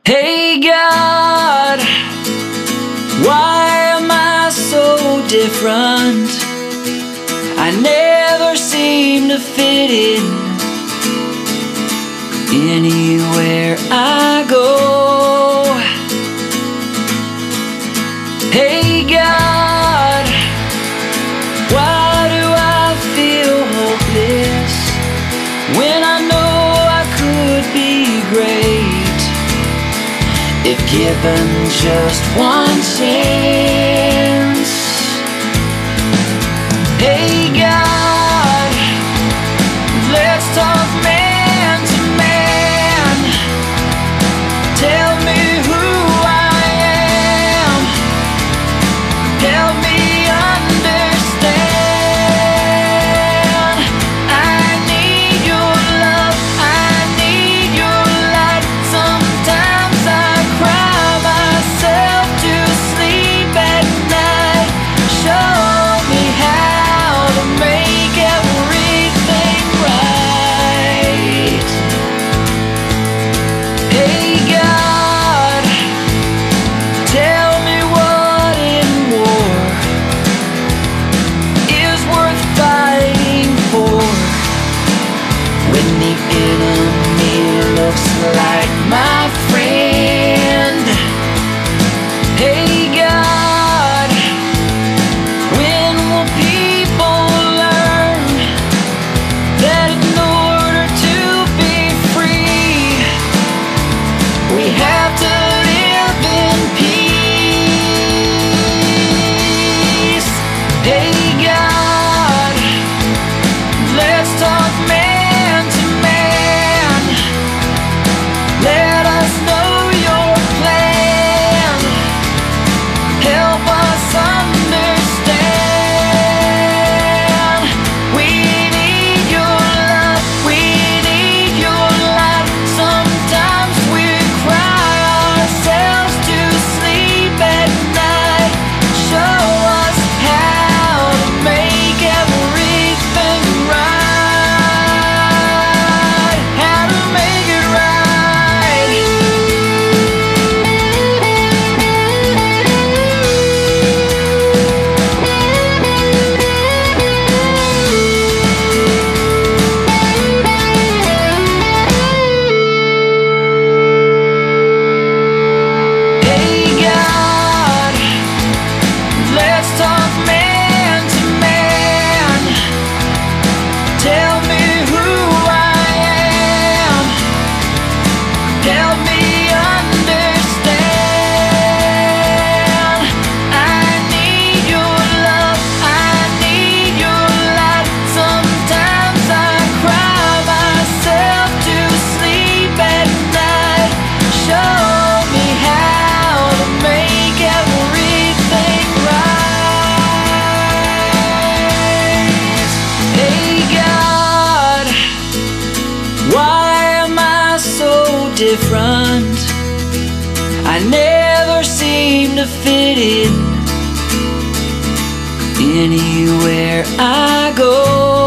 Hey God, why am I so different? I never seem to fit in anywhere I go. Hey God, why do I feel hopeless when I know I could be great if given just one chance? Hey God, let's talk man to man. Tell me who I am. Help me understand. I need your love, I need your light. Sometimes I cry myself to sleep at night. Show me how to make everything right. Hey God, tell me what in war is worth fighting for when the enemy looks like my friend. Hey God, when will people learn that in order to be free, we have to live in peace? Hey God, let's talk man to man. Let us know your plan. Help us understand. We need your love, we need your light. Sometimes we cry ourselves to sleep at night. Show us how to make everything right. How to make it right. Hey God, let's talk man to man. Tell me who I am. Help me understand. I need your love, I need your light. Sometimes I cry myself to sleep at night. Show me how to make everything right. Hey God, why am I so different? I never seem to fit in anywhere I go.